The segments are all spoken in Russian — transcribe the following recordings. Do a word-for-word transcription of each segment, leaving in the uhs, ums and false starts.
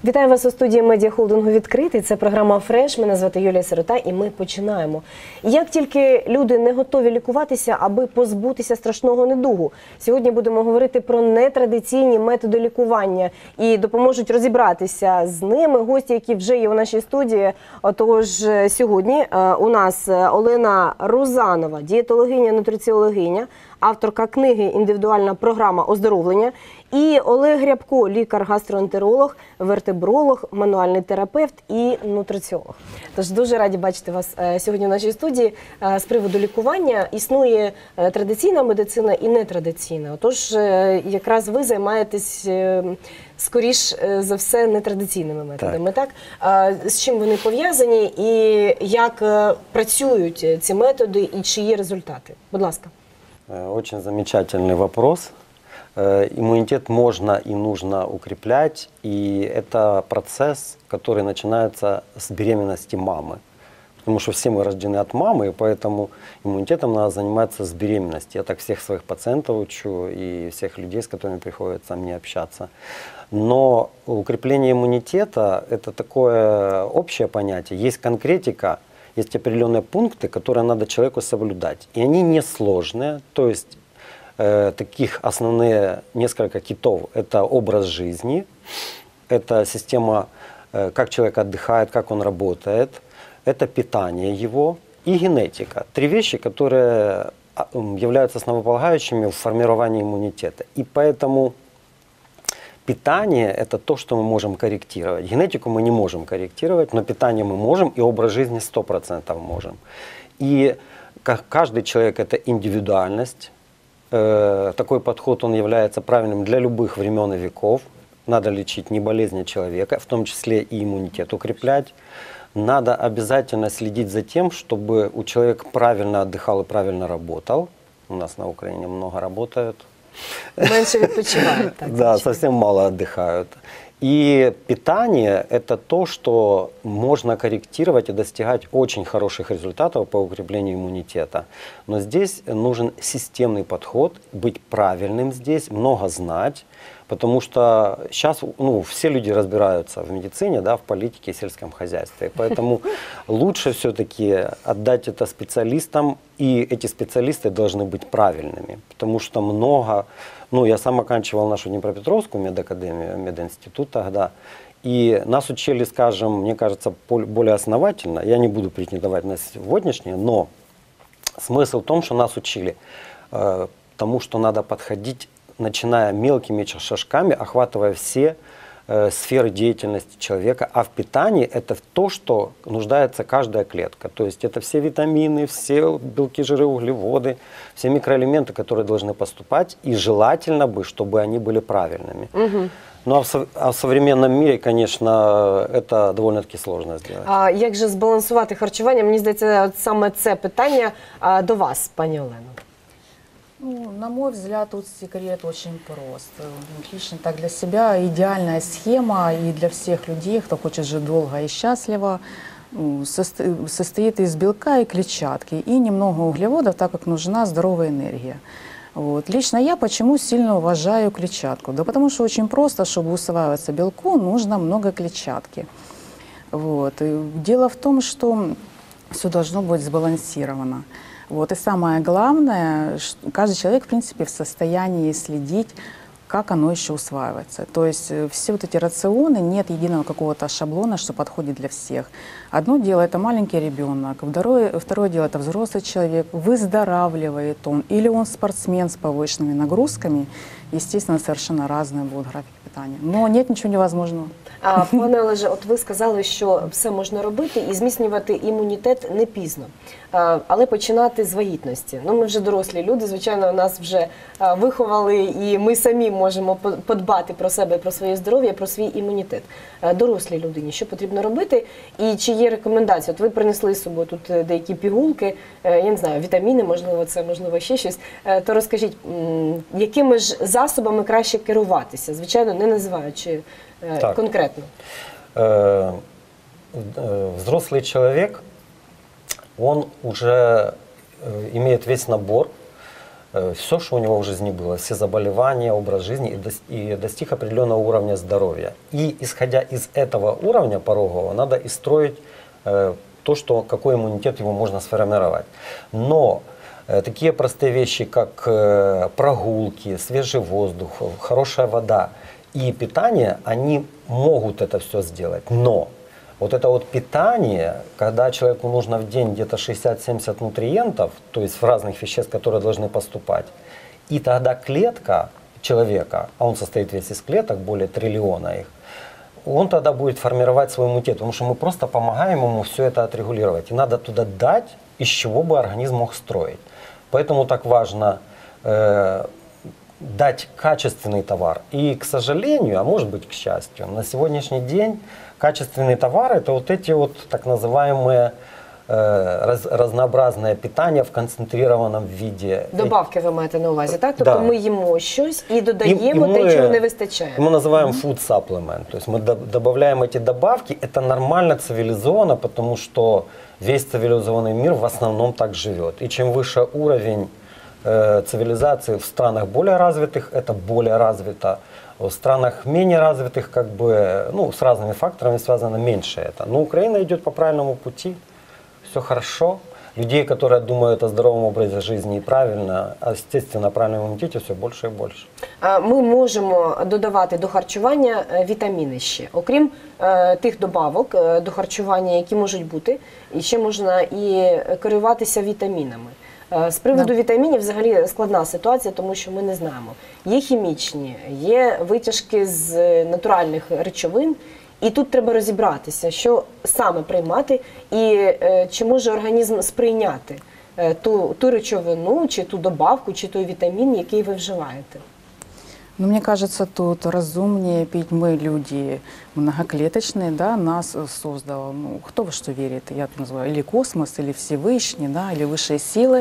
Вітаю вас у студії медіахолдингу «Відкритий». Це програма «Фреш». Мене звати Юлія Сирота і ми починаємо. Як тільки люди не готові лікуватися, аби позбутися страшного недугу. Сьогодні будемо говорити про нетрадиційні методи лікування і допоможуть розібратися з ними гості, які вже є у нашій студії. Отож, сьогодні у нас Олена Рузанова, дієтологиня, нутриціологиня, авторка книги «Індивідуальна програма оздоровлення», і Олег Рябко, лікар-гастроентеролог, вертебролог, мануальний терапевт і нутриціолог. Тож дуже раді бачити вас сьогодні в нашій студії. З приводу лікування існує традиційна медицина і нетрадиційна. Отож, якраз ви займаєтесь, скоріш за все, нетрадиційними методами. Так. Так? З чим вони пов'язані і як працюють ці методи і чи є результати? Будь ласка. Очень замечательный вопрос. Иммунитет можно и нужно укреплять, и это процесс, который начинается с беременности мамы. Потому что все мы рождены от мамы, и поэтому иммунитетом надо заниматься с беременности. Я так всех своих пациентов учу и всех людей, с которыми приходится мне общаться. Но укрепление иммунитета – это такое общее понятие. Есть конкретика, есть определенные пункты, которые надо человеку соблюдать. И они несложные, то есть э, таких основные несколько китов – это образ жизни, это система, э, как человек отдыхает, как он работает, это питание его и генетика. Три вещи, которые являются основополагающими в формировании иммунитета. И поэтому питание – это то, что мы можем корректировать. Генетику мы не можем корректировать, но питание мы можем, и образ жизни сто процентов можем. И как каждый человек – это индивидуальность. Э, такой подход, он является правильным для любых времен и веков. Надо лечить не болезни человека, в том числе и иммунитет укреплять. Надо обязательно следить за тем, чтобы у человека правильно отдыхал и правильно работал. У нас на Украине много работают. Меньше відпочивають. Да, совсем мало отдыхают. И питание – это то, что можно корректировать и достигать очень хороших результатов по укреплению иммунитета. Но здесь нужен системный подход, быть правильным здесь, много знать. Потому что сейчас ну, все люди разбираются в медицине, да, в политике и сельском хозяйстве. Поэтому лучше все-таки отдать это специалистам, и эти специалисты должны быть правильными. Потому что много... Ну, я сам оканчивал нашу Днепропетровскую медакадемию, мединститут тогда, и нас учили, скажем, мне кажется, более основательно. Я не буду претендовать на сегодняшнее, но смысл в том, что нас учили э, тому, что надо подходить, начиная мелкими шажками, охватывая все э, сферы деятельности человека. А в питании это то, что нуждается каждая клетка. То есть это все витамины, все белки, жиры, углеводы, все микроэлементы, которые должны поступать. И желательно бы, чтобы они были правильными. Угу. Ну а в, со а в современном мире, конечно, это довольно-таки сложно сделать. А як же збалансувати харчування? Мені здається, саме це питання а, до вас, пані Олено. Ну, на мой взгляд, тут секрет очень прост. Лично так для себя идеальная схема и для всех людей, кто хочет жить долго и счастливо, состоит из белка и клетчатки и немного углеводов, так как нужна здоровая энергия. Вот. Лично я почему сильно уважаю клетчатку? Да потому что очень просто, чтобы усваиваться белку, нужно много клетчатки. Вот. И дело в том, что все должно быть сбалансировано. Вот. И самое главное, каждый человек, в принципе, в состоянии следить, как оно еще усваивается. То есть все вот эти рационы, нет единого какого-то шаблона, что подходит для всех. Одно дело – это маленький ребенок, второе, второе дело – это взрослый человек, выздоравливает он, или он спортсмен с повышенными нагрузками. Естественно, совершенно разные будут графики питания. Но нет ничего невозможного. А, пане Олеже, от ви сказали, що все можна робити і зміцнювати імунітет не пізно, а, але починати з вагітності. Ну, ми вже дорослі люди, звичайно, нас вже а, виховали, і ми самі можемо подбати про себе, про своє здоров'я, про свій імунітет. А, дорослій людині, що потрібно робити і чи є рекомендації? От ви принесли з собою тут деякі пігулки, я не знаю, вітаміни, можливо, це, можливо, ще щось. То розкажіть, якими ж засобами краще керуватися? Звичайно, не називаючи так конкретно. Э, э, взрослый человек, он уже э, имеет весь набор все, что у него в жизни было, все заболевания, образ жизни, и, дос- и достиг определенного уровня здоровья. И исходя из этого уровня порогового, надо и строить э, то, что, какой иммунитет его можно сформировать. Но э, такие простые вещи, как э, прогулки, свежий воздух, хорошая вода и питание, они могут это все сделать. Но вот это вот питание, когда человеку нужно в день где-то шестьдесят-семьдесят нутриентов, то есть в разных веществ, которые должны поступать, и тогда клетка человека, а он состоит весь из клеток, более триллиона их, он тогда будет формировать свой иммунитет, потому что мы просто помогаем ему все это отрегулировать. И надо туда дать, из чего бы организм мог строить. Поэтому так важно э, дать качественный товар. И, к сожалению, а может быть, к счастью, на сегодняшний день качественный товар – это вот эти вот так называемые э, раз, разнообразное питание в концентрированном виде. Добавки ви маєте на увазі, так? Тобто Да. ми їмо щось і И- додаємо и те, мы- чого не вистачає. Мы называем food supplement. То есть мы до- добавляем эти добавки. Это нормально, цивилизованно, потому что весь цивилизованный мир в основном так живет. И чем выше уровень э, цивилизации в странах более развитых, это более развито. В странах менее развитых, как бы, ну, с разными факторами связано, меньше это. Но Украина идет по правильному пути, все хорошо. Людей, которые думают о здоровом образе жизни и правильно, а, естественно, о правильном иммунитете, все больше и больше. А, Ми можемо додавати до харчування е, вітаміни ще. Окрім е, тих добавок е, до харчування, які можуть бути, і ще можна і керуватися вітамінами. Е, З приводу Да. вітамінів взагалі складна ситуація, тому що ми не знаємо. Є хімічні, є витяжки з е, натуральних речовин, і тут треба розібратися, що саме приймати і е, чи може організм сприйняти е, ту, ту речовину, чи ту добавку, чи той вітамін, який ви вживаєте. Но мне кажется, тут разумнее пить мы, люди многоклеточные, да, нас создал, ну, кто во что верит, я называю, или космос, или Всевышний, да, или высшие силы.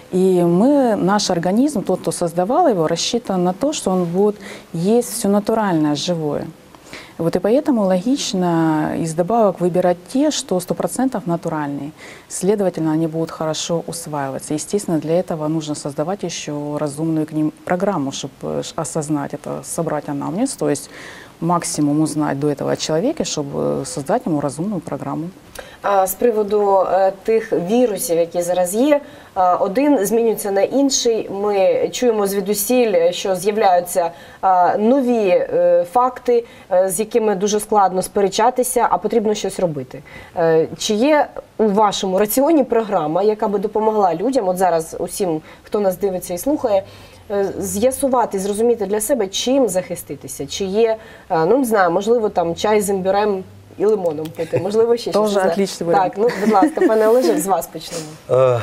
И мы, наш организм, тот, кто создавал его, рассчитан на то, что он будет есть все натуральное, живое. Вот и поэтому логично из добавок выбирать те, что сто процентов натуральные. Следовательно, они будут хорошо усваиваться. Естественно, для этого нужно создавать еще разумную к ним программу, чтобы осознать это, собрать анамнез, то есть максимум узнать до этого о человеке, чтобы создать ему разумную программу. А з приводу е, тих вірусів, які зараз є, е, один змінюється на інший. Ми чуємо звідусіль, що з'являються е, нові е, факти, е, з якими дуже складно сперечатися, а потрібно щось робити. Е, Чи є у вашому раціоні програма, яка би допомогла людям, от зараз усім, хто нас дивиться і слухає, е, з'ясувати, зрозуміти для себе, чим захиститися? Чи є, е, ну не знаю, можливо, там чай з імбирем і лимоном пити, можливо, ще щось. Тоже не знаю. отличний варіант. Так, ну, будь ласка, пане Олеже, з вас почнемо. Э,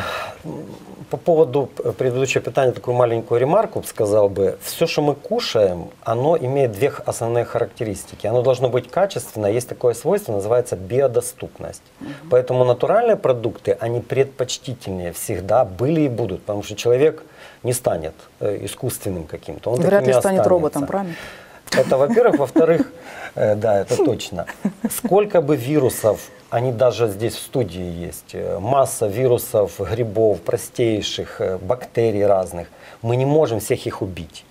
По поводу предыдущего питания такую маленькую ремарку сказал бы. Все, что мы кушаем, оно имеет две основные характеристики. Оно должно быть качественно. Есть такое свойство, называется биодоступность. Mm-hmm. Поэтому натуральные продукты, они предпочтительнее всегда были и будут. Потому что человек не станет э, искусственным каким-то. Он Вряд таким ли и станет останется. роботом, правильно? Это, во-первых. Во-вторых, э, да, это точно. Сколько бы вирусов, они даже здесь в студии есть, э, масса вирусов, грибов, простейших, э, бактерий разных, мы не можем всех их убить.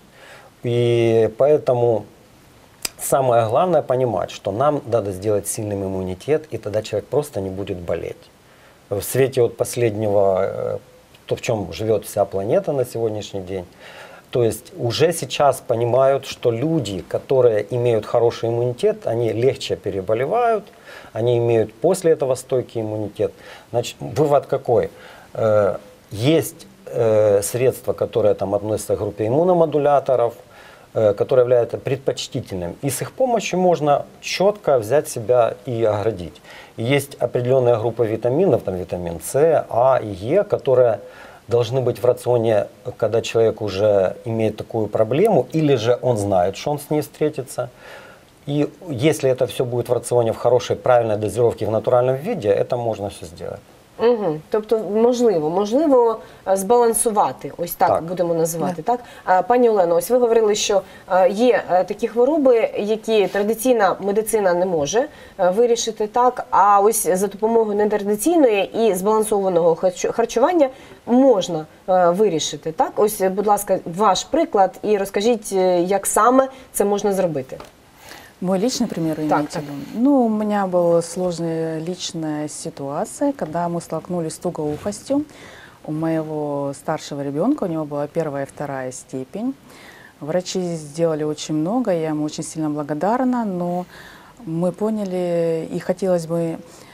И поэтому самое главное понимать, что нам надо сделать сильным иммунитет, и тогда человек просто не будет болеть. В свете вот последнего, э, то, в чем живет вся планета на сегодняшний день, то есть уже сейчас понимают, что люди, которые имеют хороший иммунитет, они легче переболевают, они имеют после этого стойкий иммунитет. Значит, вывод какой? Э, Есть э, средства, которые там относятся к группе иммуномодуляторов, э, которые являются предпочтительными. И с их помощью можно четко взять себя и оградить. И есть определенная группа витаминов, там витамин С, А и Е, которые должны быть в рационе, когда человек уже имеет такую проблему, или же он знает, что он с ней встретится. И если это все будет в рационе в хорошей, правильной дозировке в натуральном виде, это можно все сделать. Угу. Тобто, можливо, можливо е, збалансувати, ось так, Так. будемо називати. Так? А, пані Олено, ось ви говорили, що е, є е, такі хвороби, які традиційна медицина не може е, вирішити так, а ось за допомогою нетрадиційної і збалансованого харчу- харчування можна е, вирішити. Так? Ось, будь ласка, ваш приклад і розкажіть, е, як саме це можна зробити. Мой личный пример Так, имеете так. в виду? Ну, у меня была сложная личная ситуация, когда мы столкнулись с тугоухостью. У моего старшего ребенка, у него была первая и вторая степень. Врачи сделали очень много, я ему очень сильно благодарна, но мы поняли, и хотелось бы,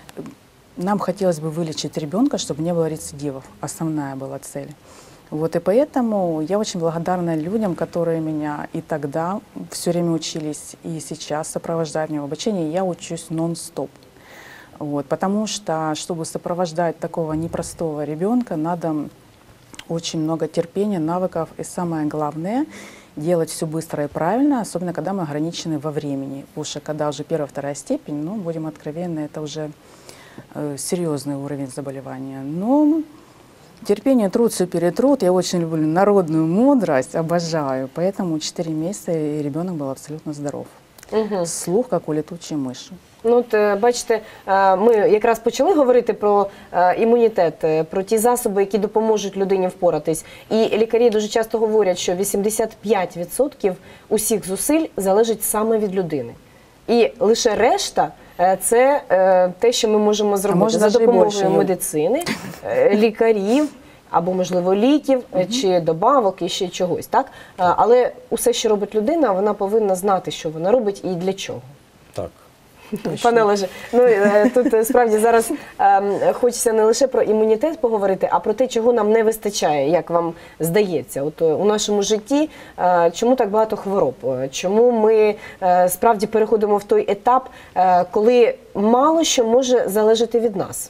нам хотелось бы вылечить ребенка, чтобы не было рецидивов. Основная была цель. Вот и поэтому я очень благодарна людям, которые меня и тогда все время учились, и сейчас сопровождают меня в обучении. Я учусь нон-стоп. Вот, потому что, чтобы сопровождать такого непростого ребенка, надо очень много терпения, навыков и самое главное — делать все быстро и правильно, особенно когда мы ограничены во времени. Потому что когда уже первая, вторая степень, ну, будем откровенны, это уже э, серьезный уровень заболевания. Но терпение, труд, все перетрут. Я очень люблю народную мудрость, обожаю. Поэтому четыре месяца и ребенок был абсолютно здоров. Угу. Слух, как у летучей мыши. Ну, от, е, бачите, е, ми якраз почали говорити про е, імунітет, е, про ті засоби, які допоможуть людині впоратись. І лікарі дуже часто говорять, що вісімдесят п'ять відсотків усіх зусиль залежить саме від людини. І лише решта е, – це е, те, що ми можемо зробити може, за навіть і допомогою більше, Юль. медицини, е, лікарів, або, можливо, ліків, е, чи добавок, і ще чогось. Так? Е, Але усе, що робить людина, вона повинна знати, що вона робить і для чого. Так. Пане Олеже, ну е, тут е, справді зараз е, хочеться не лише про імунітет поговорити, а про те, чого нам не вистачає, як вам здається. От е, у нашому житті е, чому так багато хвороб? Е, Чому ми е, справді переходимо в той етап, е, коли мало що може залежати від нас?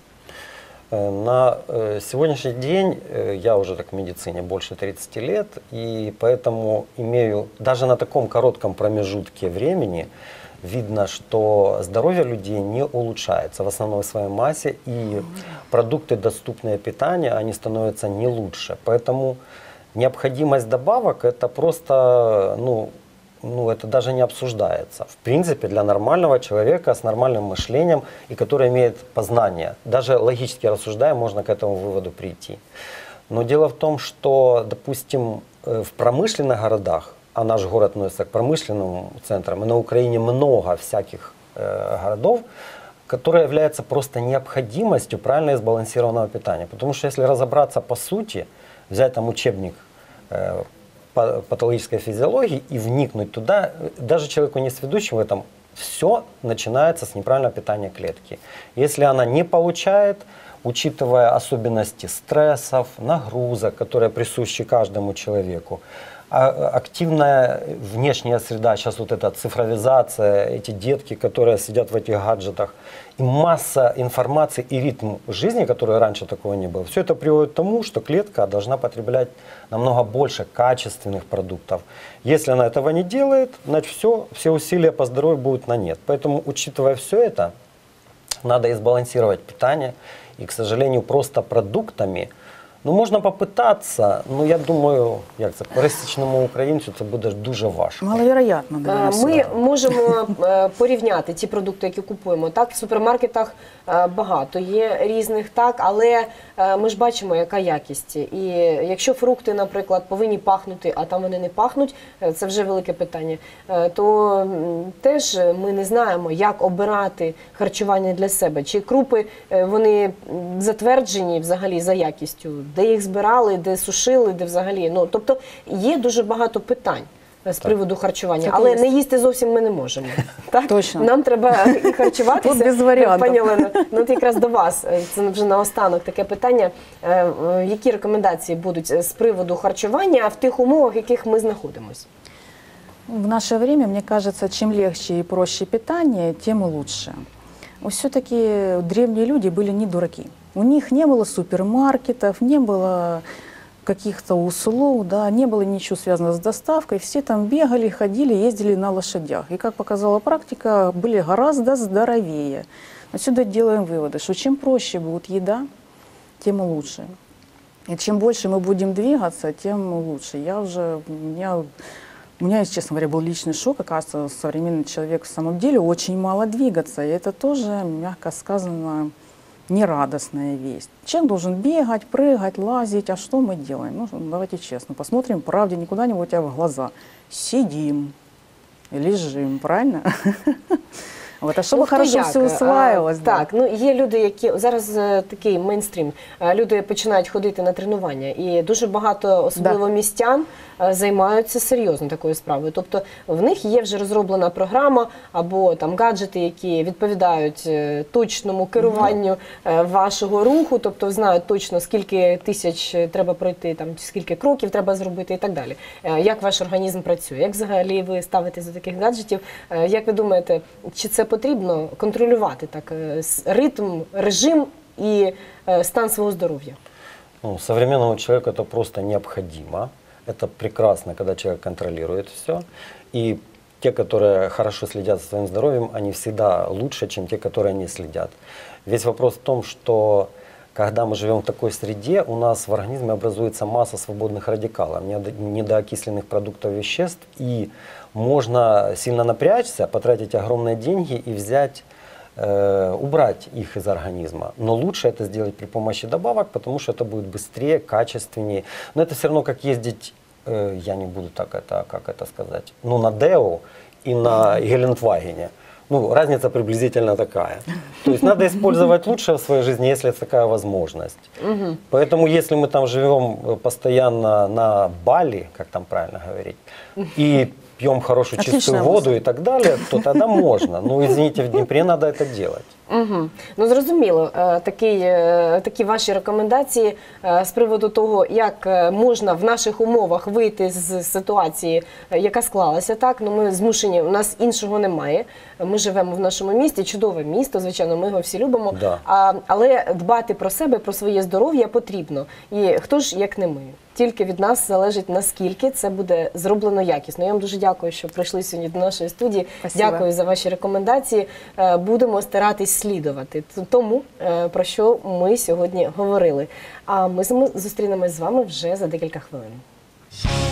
Э, На э, сегодняшний день э, я уже так в медицине больше тридцати лет, и поэтому имею даже на таком коротком промежутке времени видно, что здоровье людей не улучшается в основной своей массе, и продукты, доступные питания, они становятся не лучше. Поэтому необходимость добавок — это просто, ну, ну, это даже не обсуждается. В принципе, для нормального человека с нормальным мышлением и который имеет познание, даже логически рассуждая, можно к этому выводу прийти. Но дело в том, что, допустим, э, в промышленных городах, а наш город относится к промышленным центрам, и на Украине много всяких э, городов, которые являются просто необходимостью правильно и сбалансированного питания. Потому что если разобраться по сути, взять там учебник э, по патологической физиологии и вникнуть туда, даже человеку не сведущему в этом, все начинается с неправильного питания клетки. Если она не получает, учитывая особенности стрессов, нагрузок, которые присущи каждому человеку, а активная внешняя среда, сейчас вот эта цифровизация, эти детки, которые сидят в этих гаджетах, и масса информации и ритм жизни, который раньше такого не было, все это приводит к тому, что клетка должна потреблять намного больше качественных продуктов. Если она этого не делает, значит все, все усилия по здоровью будут на нет. Поэтому, учитывая все это, надо и сбалансировать питание. И, к сожалению, просто продуктами, ну, можна попитатися, ну, я думаю, як це, пересічному українцю це буде дуже важко. Маловероятно, да. Е, Ми можемо е, порівняти ті продукти, які купуємо. Так, в супермаркетах е, багато є різних, так, але е, ми ж бачимо, яка якість. І якщо фрукти, наприклад, повинні пахнути, а там вони не пахнуть, е, це вже велике питання, е, то м, теж ми не знаємо, як обирати харчування для себе. Чи крупи, е, вони м, затверджені взагалі за якістю, де їх збирали, де сушили, де взагалі. Ну, тобто є дуже багато питань з приводу харчування, Це але є. не їсти зовсім ми не можемо. Так? Точно. Нам треба і харчуватися. Тут без варіантів. Пані Олено, ну от якраз до вас, це вже наостанок таке питання. Е, е, Які рекомендації будуть з приводу харчування в тих умовах, в яких ми знаходимося? В наше время, мне кажется, чем легче и проще питание, тем лучше. Все-таки древние люди были не дураки. У них не было супермаркетов, не было каких-то услуг, да, не было ничего связанного с доставкой. Все там бегали, ходили, ездили на лошадях. И, как показала практика, были гораздо здоровее. Отсюда делаем выводы, что чем проще будет еда, тем лучше. И чем больше мы будем двигаться, тем лучше. Я уже, у меня, у меня, честно говоря, был личный шок. Оказывается, современный человек в самом деле очень мало двигаться. И это тоже, мягко сказано, нерадостная весть. Человек должен бегать, прыгать, лазить. А что мы делаем? Ну, давайте честно, посмотрим правде не куда-нибудь, а в глаза. Сидим, лежим, правильно? От, а щоб Ну, хорошо як? все усваювалось. А, так, ну є люди, які зараз е, такий мейнстрім. Е, Люди починають ходити на тренування, і дуже багато, особливо Да. містян, е, займаються серйозно такою справою. Тобто в них є вже розроблена програма або там гаджети, які відповідають е, точному керуванню е, вашого руху, тобто знають точно скільки тисяч треба пройти, там скільки кроків треба зробити і так далі. Е, Як ваш організм працює? Як взагалі ви ставитесь до таких гаджетів? Е, Як ви думаєте, чи це потрібно контролювати так е, с- ритм, режим і е, стан свого здоров'я? Ну, современному человеку это просто необходимо. Это прекрасно, когда человек контролирует все. И те, которые хорошо следят за своим здоровьем, они всегда лучше, чем те, которые не следят. Весь вопрос в том, что когда мы живем в такой среде, у нас в организме образуется масса свободных радикалов, недо- недоокисленных продуктов веществ, и можно сильно напрячься, потратить огромные деньги и взять, э, убрать их из организма. Но лучше это сделать при помощи добавок, потому что это будет быстрее, качественнее. Но это все равно как ездить, э, я не буду так это, как это сказать, ну на Део и на Гелендвагене. Ну, разница приблизительно такая. То есть надо использовать лучшее в своей жизни, если есть такая возможность. Поэтому если мы там живем э, постоянно на Бали, как там правильно говорить, и пьем хорошую чистую Отличная воду мысль. и так далее, то тогда можно. Ну, извините, в Днепре надо это делать. Угу. Ну, зрозуміло, Е, такий, е, такі ваші рекомендації е, з приводу того, як е, можна в наших умовах вийти з ситуації, е, яка склалася, так, ну ми змушені, у нас іншого немає, ми живемо в нашому місті, чудове місто, звичайно, ми його всі любимо, Да. а, але дбати про себе, про своє здоров'я потрібно. І хто ж, як не ми? Тільки від нас залежить, наскільки це буде зроблено якісно. Я вам дуже дякую, що прийшли сьогодні до нашої студії. Спасибо. Дякую за ваші рекомендації. Е, Будемо старатись слідувати тому, е, про що ми сьогодні говорили. А ми з- зустрінемось з вами вже за декілька хвилин.